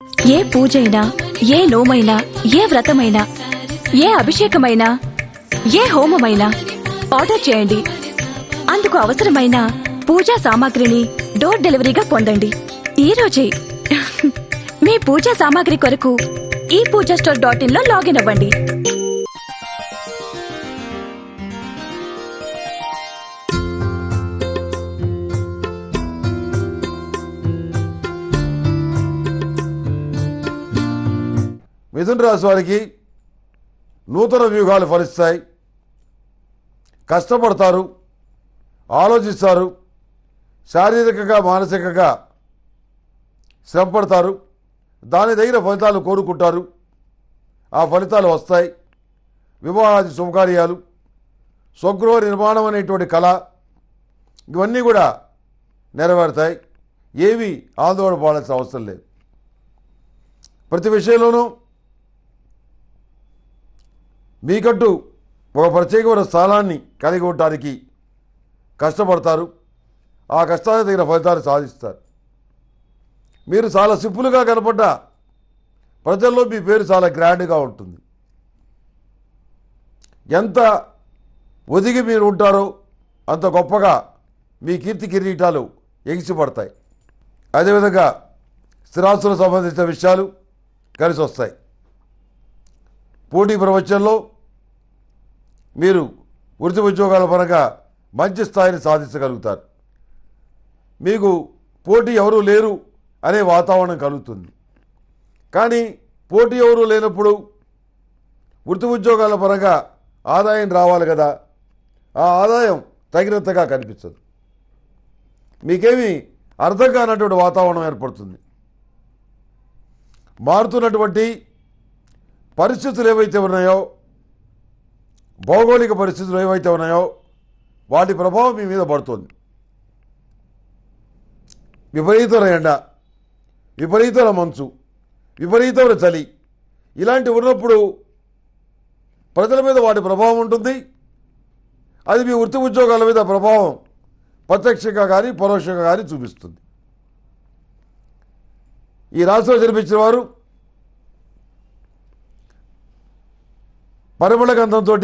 ఏ పూజైనా, ఏ నోమైనా, ఏ వ్రతమైనా, ఏ అభిషేకమైనా, ఏ హోమమైనా ఆర్డర్ చేయండి. అందుకు అవసరమైన పూజా సామాగ్రిని డోర్ డెలివరీగా పొందండి. ఈ రోజే మీ పూజా సామాగ్రి కొరకు ePoojaStore.in లో లాగిన్ అవ్వండి. మిథున రాశి వారికి నూతన వ్యూహాలు ఫలిస్తాయి. కష్టపడతారు, ఆలోచిస్తారు, శారీరకంగా మానసికంగా శ్రమపడతారు. దాని దగ్గర ఫలితాలు కోరుకుంటారు. ఆ ఫలితాలు వస్తాయి. వివాహాది శుభకార్యాలు, స్వగృహ నిర్మాణం అనేటువంటి కళ, ఇవన్నీ కూడా నెరవేరుతాయి. ఏమీ ఆందోళన పడాల్సిన అవసరం లేదు. ప్రతి విషయంలోనూ మీకంటూ ఒక ప్రత్యేకమైన స్థానాన్ని కలిగి ఉండటానికి కష్టపడతారు. ఆ కష్టానికి తగిన ఫలితాలు సాధిస్తారు. మీరు చాలా సింపుల్గా కనపడ్డా ప్రజల్లో మీ పేరు చాలా గ్రాండ్గా ఉంటుంది. ఎంత ఒదిగి మీరు ఉంటారో అంత గొప్పగా మీ కీర్తి కిరీటాలు ఎగిసిపడతాయి. అదేవిధంగా స్థిరాస్తులకు సంబంధించిన విషయాలు కలిసి వస్తాయి. పోటీ ప్రపంచంలో మీరు వృత్తి ఉద్యోగాల పరంగా మంచి స్థాయిని సాధించగలుగుతారు. మీకు పోటీ ఎవరూ లేరు అనే వాతావరణం కలుగుతుంది. కానీ పోటీ ఎవరూ లేనప్పుడు వృత్తి ఉద్యోగాల పరంగా ఆదాయం రావాలి కదా, ఆ ఆదాయం తగినంతగా కనిపించదు. మీకేమీ అర్థం కానటువంటి వాతావరణం ఏర్పడుతుంది. మారుతున్నటువంటి పరిస్థితులు ఏవైతే ఉన్నాయో, భౌగోళిక పరిస్థితులు ఏవైతే ఉన్నాయో వాటి ప్రభావం మీ మీద పడుతుంది. విపరీతమైన ఎండ, విపరీతమైన మంచు, విపరీతమైన చలి, ఇలాంటివి ఉన్నప్పుడు ప్రజల మీద వాటి ప్రభావం ఉంటుంది. అది మీ వృత్తి ఉద్యోగాల మీద ప్రభావం ప్రత్యక్షంగా కానీ పరోక్షంగా కానీ చూపిస్తుంది. ఈ రాశిలో జన్మించిన వారు పరిమళ గంధంతో,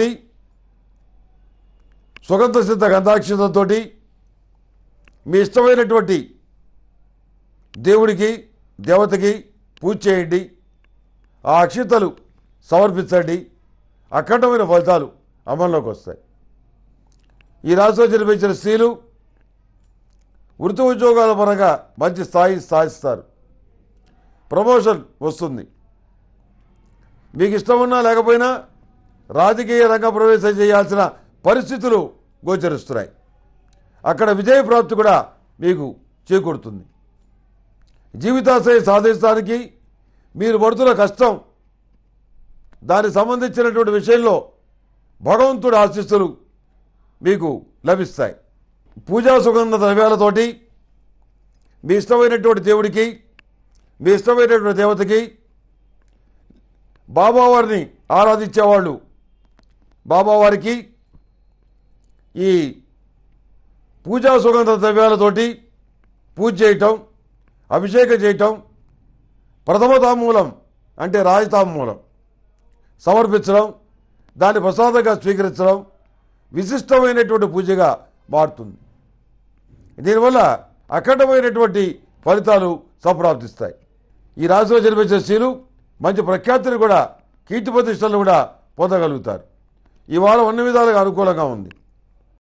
సుగంధ సిద్ధ గంధాక్షతంతో మీ ఇష్టమైనటువంటి దేవుడికి దేవతకి పూజ చేయండి. ఆ అక్షింతలు సమర్పించండి. అఖండమైన ఫలితాలు అమల్లోకి వస్తాయి. ఈ రాశిలో జన్మించిన స్త్రీలు వృత్తి ఉద్యోగాల పరంగా మంచి స్థాయి సాధిస్తారు. ప్రమోషన్ వస్తుంది. మీకు ఇష్టమున్నా లేకపోయినా రాజకీయ రంగ ప్రవేశం చేయాల్సిన పరిస్థితులు గోచరిస్తున్నాయి. అక్కడ విజయ ప్రాప్తి కూడా మీకు చేకూరుతుంది. జీవితాశయం సాధించడానికి మీరు పడుతున్న కష్టం, దానికి సంబంధించినటువంటి విషయంలో భగవంతుడి ఆశీస్సులు మీకు లభిస్తాయి. పూజా సుగంధ ద్రవ్యాలతోటి మీ ఇష్టమైనటువంటి దేవుడికి, మీ ఇష్టమైనటువంటి దేవతకి, బాబావారిని ఆరాధించేవాళ్ళు బాబావారికి ఈ పూజా సుగంధ ద్రవ్యాలతోటి పూజ చేయటం, అభిషేకం చేయటం, ప్రథమ తాంబూలం అంటే రాజతాంబూలం సమర్పించడం, దాన్ని ప్రసాదంగా స్వీకరించడం విశిష్టమైనటువంటి పూజగా మారుతుంది. దీనివల్ల అఖండమైనటువంటి ఫలితాలు సంప్రాప్తిస్తాయి. ఈ రాశిలో జన్మించిన స్త్రీలు మంచి ప్రఖ్యాతిని కూడా, కీర్తి ప్రతిష్టలను కూడా పొందగలుగుతారు. ఈ వారం అన్ని విధాలుగా అనుకూలంగా ఉంది.